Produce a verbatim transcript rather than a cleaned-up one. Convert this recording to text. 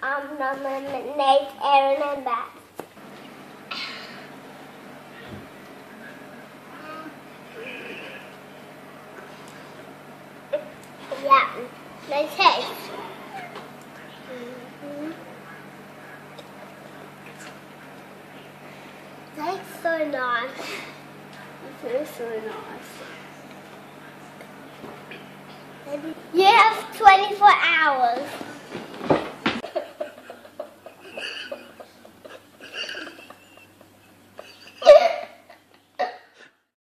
um, nominate Aaron and Beth. Yeah, they taste. Mm-hmm. That's so nice. It is so nice. Maybe. Yes.